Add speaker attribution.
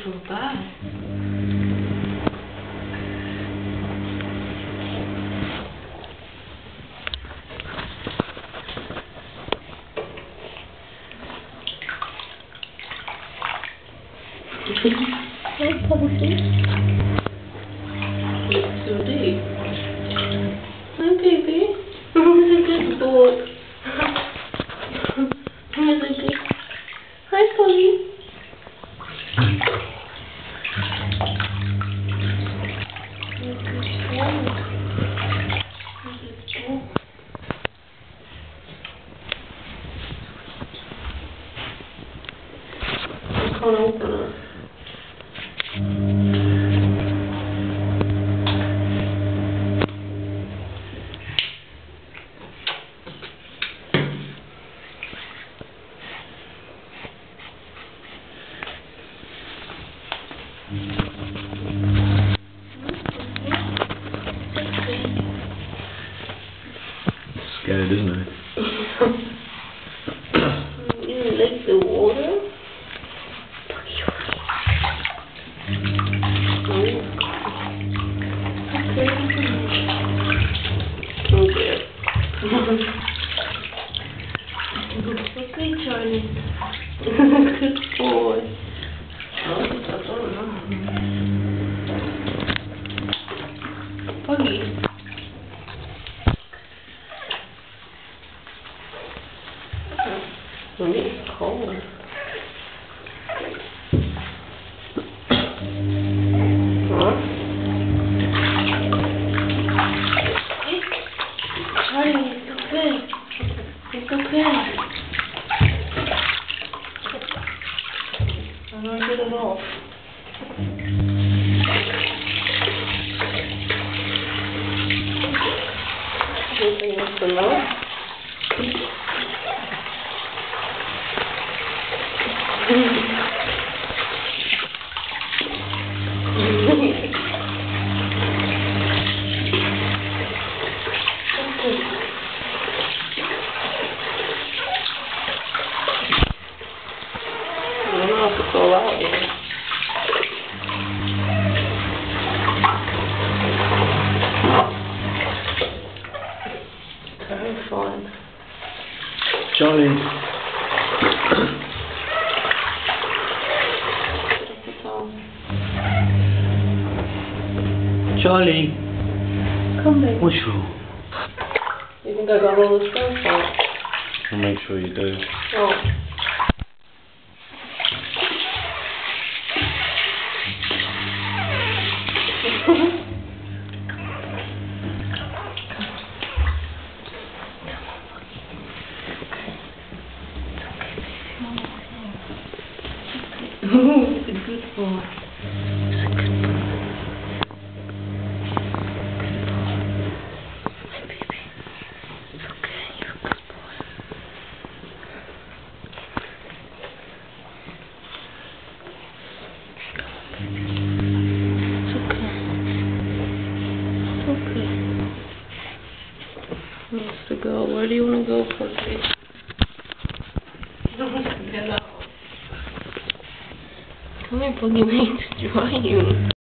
Speaker 1: feel bad.
Speaker 2: Hi, Puppy.
Speaker 1: It's so deep. Hi, baby. Who's a good boy? Who's a good... Hi, Polly. I can't open it.
Speaker 3: Scared, isn't it?
Speaker 1: You like the water? Okay. Okay, Charlie. Good boy. Puggy. It's cold. Huh? Charlie, it's okay. It's okay. I'm gonna get it off. Anything else to know? I don't know if it's all out yet. Terrifying.
Speaker 3: Charlie. Charlie.
Speaker 1: Come back.
Speaker 3: What's wrong?
Speaker 1: You think I got all this stuff on?
Speaker 3: I'll make sure you do.
Speaker 1: Oh. It's a good boy. It's a good boy. Hi, baby. It's okay. You're a good boy. It's okay. It's okay. Who wants to go? Where do you want to go, Pussy? Get out. Come here, Puggy, we need to dry you.